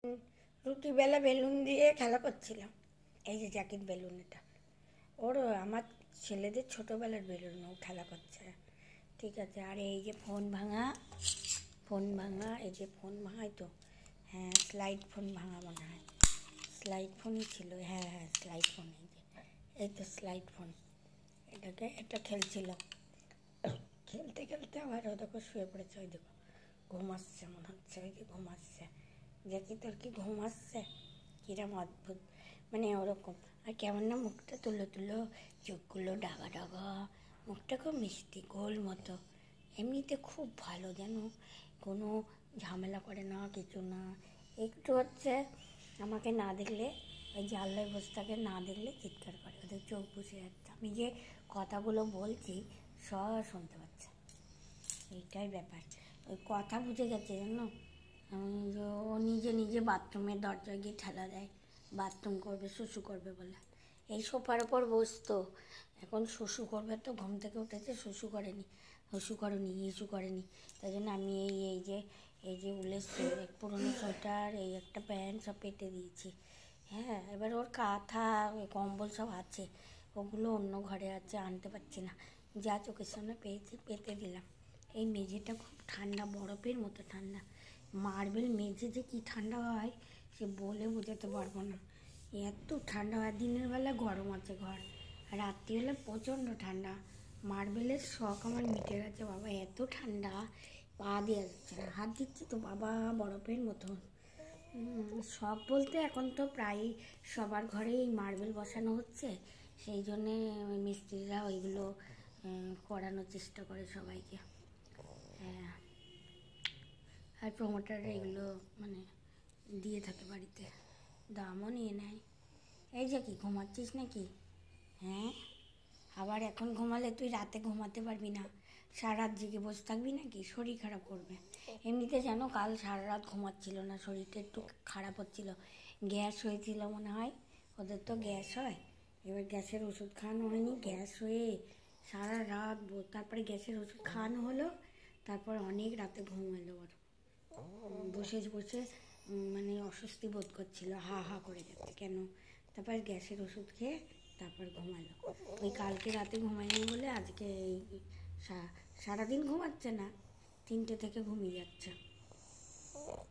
রুটিবেলা balloon দিয়ে খেলা করছিলাম। এই যে জ্যাকেট বেলুন, এটা ওর আমার ছেলেদের ছোটোবেলার বেলুন, ও খেলা করছে। ঠিক আছে। আর এই যে ফোন ভাঙা, এই যে ফোন ভাঙাই তো, হ্যাঁ স্লাইড ফোন ভাঙা মনে হয়, স্লাইড ফোনই ছিল, হ্যাঁ হ্যাঁ স্লাইড ফোন। এই তো স্লাইড ফোন, এটা খেলছিল। খেলতে খেলতে আবার ও দেখো শুয়ে পড়েছে, ওই দেখো ঘুমাচ্ছে মনে হচ্ছে, ওই যে ঘুমাচ্ছে। দেখি তোর কি ঘুমাচ্ছে, কিরম অদ্ভুত মানে ওরকম। আর কেমন না মুখটা তুলো তুলো, চোখগুলো ডাগা ডাগা, মুখটা খুব মিষ্টি গোল মতো। এমনিতে খুব ভালো, যেন কোনো ঝামেলা করে না, কিছু না। একটু হচ্ছে আমাকে না দেখলে, ওই জানলায় বসে থাকে, না দেখলে চিৎকার করে, ওদের চোখ বুঝে যাচ্ছে আমি যে কথাগুলো বলছি সব শুনতে পাচ্ছে। এইটাই ব্যাপার, ওই কথা বুঝে গেছে জানো। ও নিজে নিজে বাথরুমের দরজায় গিয়ে ঠেলা দেয়, বাথরুম করবে, শুশু করবে বলে। এই সোফার ওপর বসতো, এখন শুশু করবে তো, ঘুম থেকে উঠেছে, শুশু করেনি, হুসু করেনি, ইসু করেনি। তাই জন্য আমি এই যে উলের পুরোনো সোয়েটার, এই একটা প্যান্ট সব পেতে দিয়েছি। হ্যাঁ, এবার ওর কাঁথা, ওই কম্বল সব আছে, ওগুলো অন্য ঘরে আছে, আনতে পারছি না, যা চোখের সামনে পেয়েছি পেতে দিলাম। এই মেঝেটা খুব ঠান্ডা, বরফের মতো ঠান্ডা। মার্বেল মেঝে যে কী ঠান্ডা হয় সে বলে বোঝাতে পারবো না। এত ঠান্ডা হয়, দিনের বেলা গরম আছে ঘর, রাত্রি হলে প্রচণ্ড ঠান্ডা। মার্বেলের শখ আমার মিটে গেছে বাবা, এত ঠান্ডা পা দেওয়া যাচ্ছে না, হাত দিচ্ছি তো বাবা বরফের মতন। শখ বলতে এখন তো প্রায় সবার ঘরেই মার্বেল বসানো হচ্ছে, সেই জন্যে মিস্ত্রিরা ওইগুলো করানোর চেষ্টা করে সবাইকে। হ্যাঁ, আর প্রমোটাররা এগুলো মানে দিয়ে থাকে বাড়িতে, দামও নিয়ে নেয়। এই যে কি ঘুমাচ্ছিস নাকি? হ্যাঁ, আবার এখন ঘুমালে তুই রাতে ঘুমাতে পারবি না, সারা রাত জেগে বসে থাকবি নাকি, শরীর খারাপ করবে। এমনিতে জানো কাল সারা রাত ঘুমাচ্ছিল না, শরীরটা একটু খারাপ হচ্ছিল, গ্যাস হয়েছিল মনে হয়, ওদের তো গ্যাস হয়। এবার গ্যাসের ওষুধ খাওয়ানো হয়নি, গ্যাস হয়ে সারা রাত, তারপরে গ্যাসের ওষুধ খাওয়ানো হলো, তারপর অনেক রাতে ঘুম এলো ওর। বসে বসে মানে অস্বস্তি বোধ করছিল, হা হা করে যাচ্ছে কেন। তারপর গ্যাসের ওষুধ খেয়ে তারপর ঘুমালো। ওই কালকে রাতে ঘুমায়নি বলে আজকে এই সারাদিন ঘুমাচ্ছে না, 3টে থেকে ঘুমিয়ে যাচ্ছে।